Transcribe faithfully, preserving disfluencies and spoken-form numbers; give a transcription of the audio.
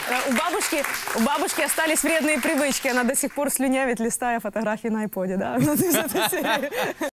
У бабушки, у бабушки остались вредные привычки. Она до сих пор слюнявит, листая фотографии на айподе, да?